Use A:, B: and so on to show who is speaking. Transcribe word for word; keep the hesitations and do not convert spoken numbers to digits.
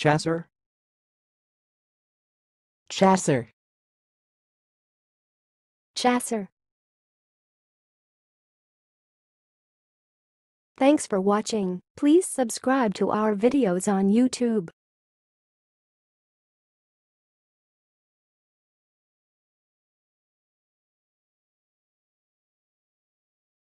A: Chasseur.
B: Chasseur.
C: Chasseur. Thanks for watching. Please subscribe to our videos on YouTube.